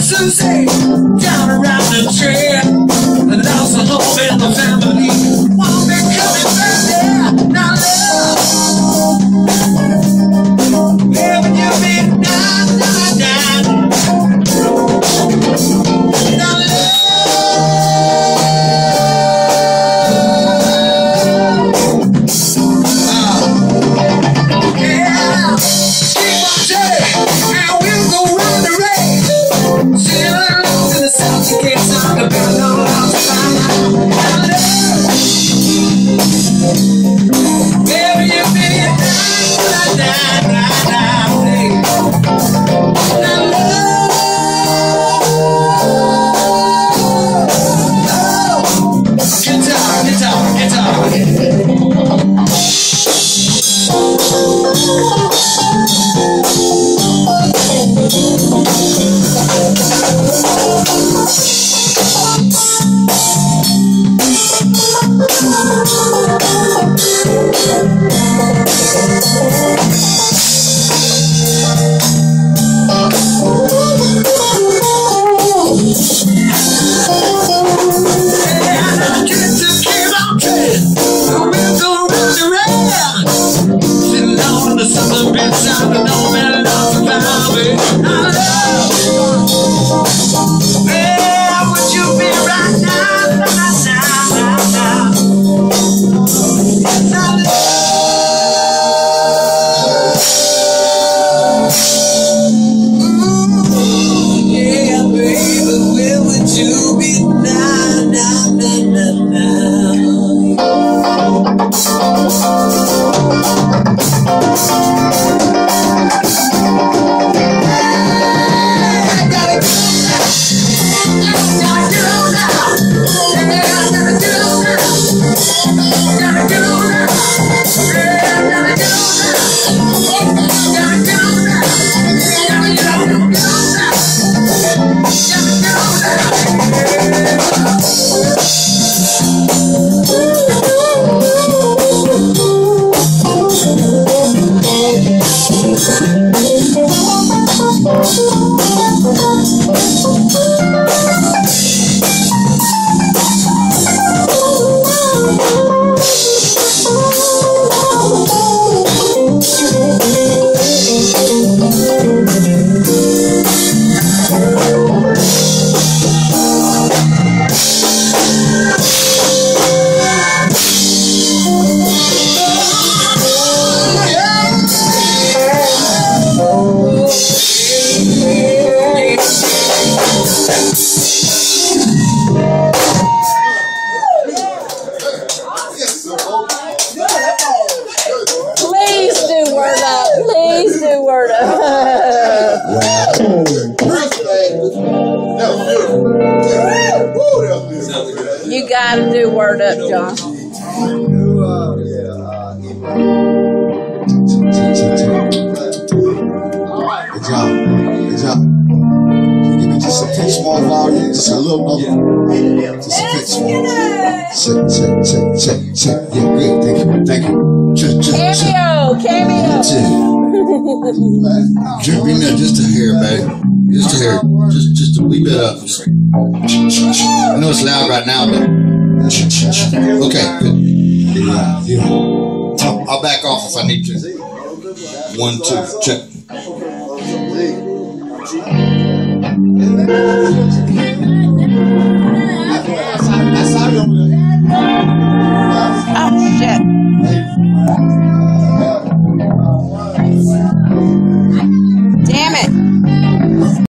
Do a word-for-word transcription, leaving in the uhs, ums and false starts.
Susie, down around the tree, lost a home in the family. Won't be coming back there. Now love, where would you be now, now, now? Now love, uh, yeah, keep on turning, and we'll go round the race. Sailing along to the south, you can't talk about no house to find out. Now love, where you been? Now, now, now, now, hey. Now love, oh, guitar, guitar, guitar. Please do word up. Please do word up. You gotta do word up, John. Good job. Good job. Give me just a pinch more volume, just a little more. Just a pinch more. Check, check, check, check, check. Yeah, great. Thank you. Thank you. Check, check, check. Cameo, cameo. Drip in there just a hair, babe. Just a hair. Just, just a wee bit up. I know it's loud right now, but okay, good. Yeah, yeah. I'll, I'll back off if I need to. One, two, check. Oh shit.